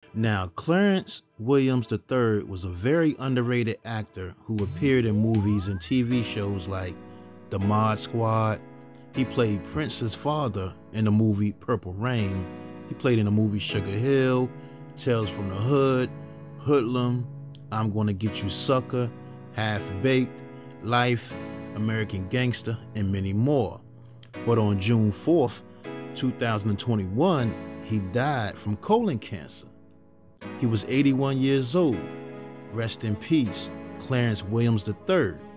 Now, Clarence Williams III was a very underrated actor who appeared in movies and TV shows like The Mod Squad. He played Prince's father in the movie Purple Rain. He played in the movie Sugar Hill, Tales from the Hood, Hoodlum, I'm Gonna Get You Sucker, Half Baked, Life, American Gangster, and many more. But on June 4th, 2021, he died from colon cancer. He was 81 years old. Rest in peace, Clarence Williams III.